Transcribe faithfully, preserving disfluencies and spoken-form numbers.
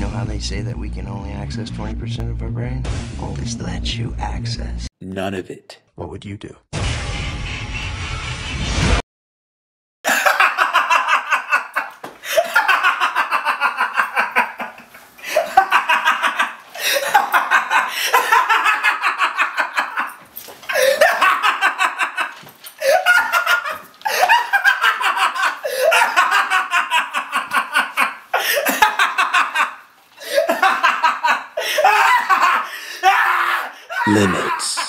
how they say that we can only access twenty percent of our brain? Well, this lets you access none of it. What would you do? Limits.